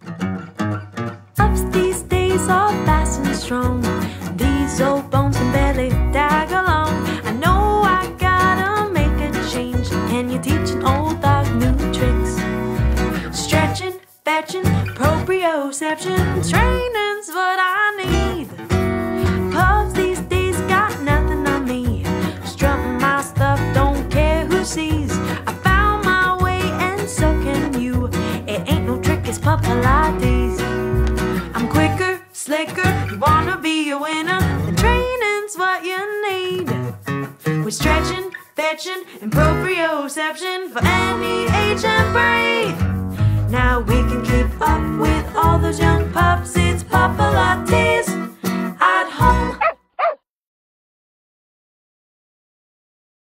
Pups these days are fast and strong. These old bones can barely tag along. I know I gotta make a change. Can you teach an old dog new tricks? Stretching, fetching, proprioception, training's what I need. Pups these days got nothing on me. Strutting my stuff, don't care who sees. I found my way and so can you. It ain't no trick, it's PupPawlates. I'm quicker, slicker, you wanna be a winner, the training's what you need. We're stretching, fetching, and proprioception for any age and breed. Now we can keep up with all those young pups. It's PupPawlates.